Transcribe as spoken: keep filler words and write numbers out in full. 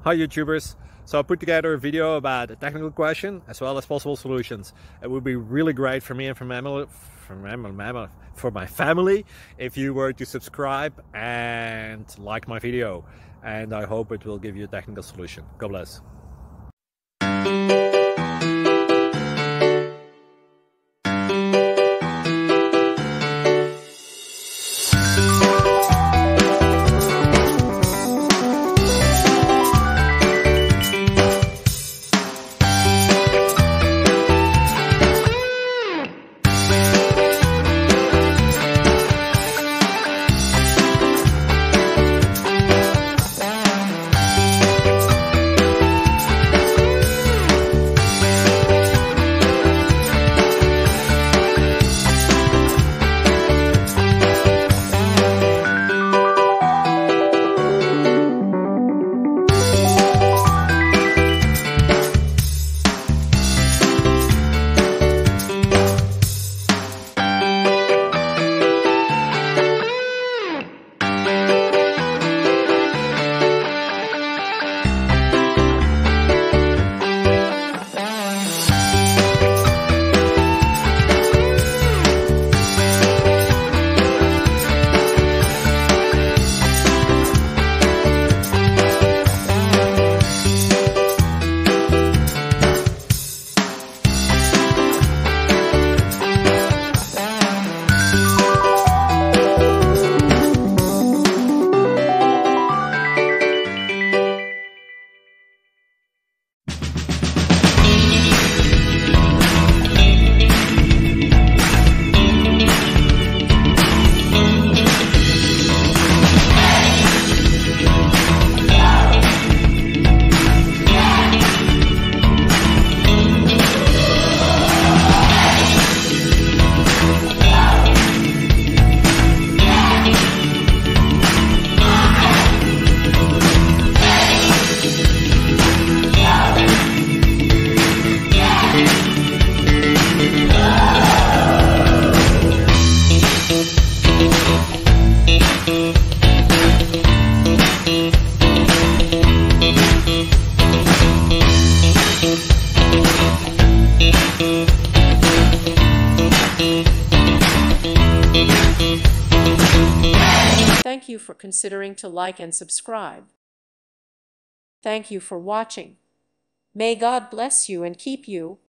Hi YouTubers! So I put together a video about a technical question as well as possible solutions. It would be really great for me and for my family, for my, for my family if you were to subscribe and like my video, and I hope it will give you a technical solution. God bless. Thank you for considering to like and subscribe. Thank you for watching. May God bless you and keep you.